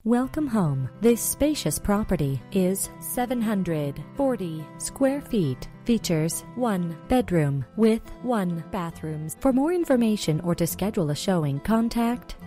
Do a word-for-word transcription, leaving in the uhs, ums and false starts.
Welcome home. This spacious property is seven hundred forty square feet. Features one bedroom with one bathroom. For more information or to schedule a showing, contact